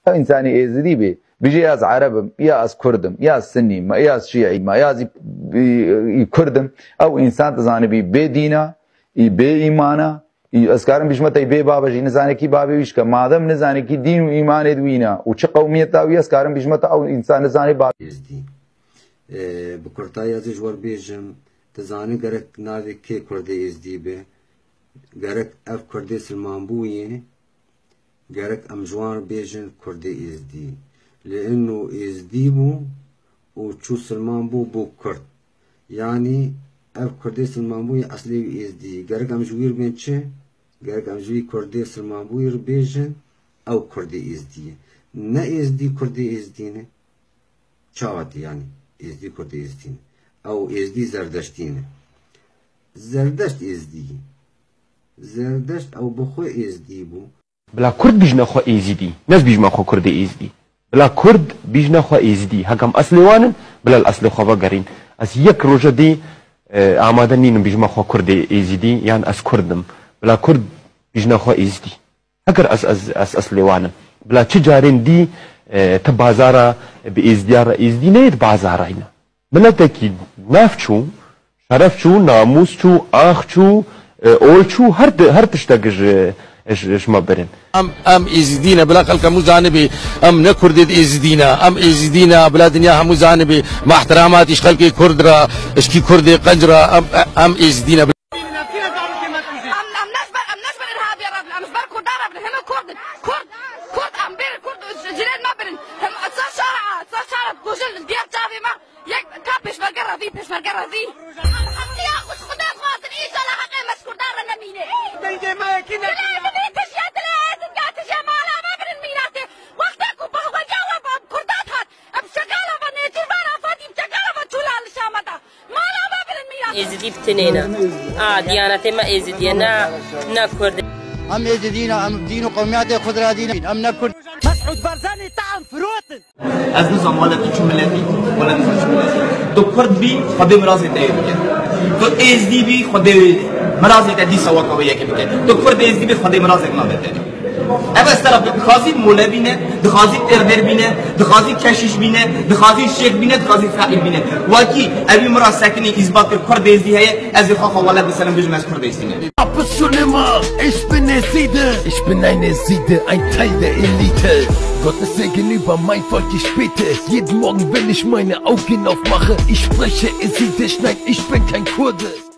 انساني ازدي بي بيجي از عربم يا از كردم يا از سني ما يا از شيعي ما يا از كردم او انسان تزاني بي بدينا بي ايمانا اسكارم بيشمت بي بابا جي نزاني كي بابي ويش كمادم نزاني كي دين وايمان دوينا وش قوميه او اسكارم بيشمت او انسان نزاني بابي ازدي بكرتايا زجور بيجم تزاني غرك ناوي كي كردي ازدي به غرك اف كردي سلمان بويه غرك امجوان بيجن كردي ازدي لانه ازدي بو وشو سلمان بو كرد يعني اف كردي سلمان بويه اصلي ازدي غرك امجوير بين چه غرك امجوي كردي سلمان بويه بيجن او كردي ازدي نه ازدي كردي ازدي نه چاوتي يعني ازدي كردي ازدي او ازدي زردشتينه زردشت ازدي زردشت او بخو ازدي بو بلا كرد بيجنا خو ازدي ناس بيجما خو كرد ازدي بلا كرد بيجنا خو ازدي هكم اصلي وانن بلا الاصل خو بقرين اس يك روجا دي اعمادنين بيجما خو كرد ازدي يعني اس كردم بلا كرد بيجنا خو ازدي هكر اس اصلي وانن بلا تجارين دي تبازارا بازديار ازدي نيت بازارا هنا بلا تاكيد نافچو شرفچو ناموسچو اخچو اولچو هر تشتاقج ايش ما برن ام ازدينا بلا خلق مو جانبي ام نكرد ازدينا ام ازدينا بلا دنيا مو جانبي مع احترامات ايش خلقي كردرا ايش كي كردي قنجرا ام ازدينا ازدي بتنينا ديانتي ما ازدي نا كرد ام ازدينا ام دين قوميات خضرا دين ام نكرد مسعود برزاني طعم فروتن از نظام ولا تشو ملتي ولا تشو ملتي تو كرد بي خدي مرازي تاي تو ازدي بي خدي مرازي تدي سوا قويه كده تو كرد ازدي بي خدي مرازي ما بده اما استراب دخازي مولا بينه دخازي تردر بينه دخازي كشيش بينه دخازي شيخ بينه دخازي فاعل بينه واكي ابي مرا ساكني اثبات الكرد ازدي هي از خاخ والله بسلام بجمع كرد ازدي Ab schon immer, ich bin eine Siede. Ich bin eine Siede, ein Teil der Elite. Gottes Segen über mein Volk, ich bete es. Jeden Morgen, wenn ich meine Augen aufmache, ich spreche Eside, nein, ich bin kein Kurde.